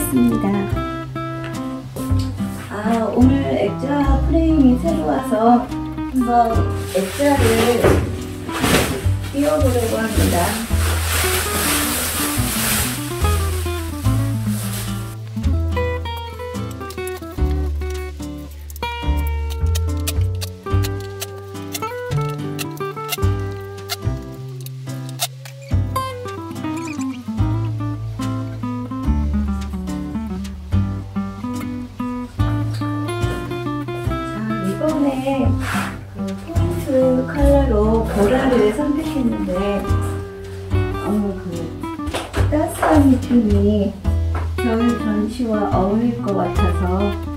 하겠습니다. 오늘 액자 프레임이 새로 와서 한번 액자를 띄워보려고 합니다. 이번에 포인트 컬러로 보라를 선택했는데 따스한 느낌이 겨울 전시와 어울릴 것 같아서